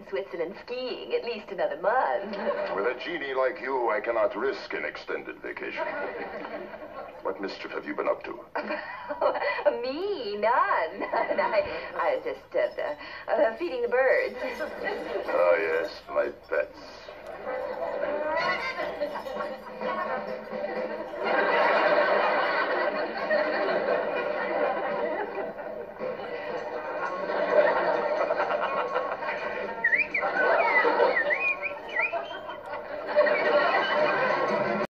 Switzerland skiing at least another month. With a genie like you, I cannot risk an extended vacation. What mischief have you been up to? Me? None. I was just feeding the birds. Ah, yes, my pets.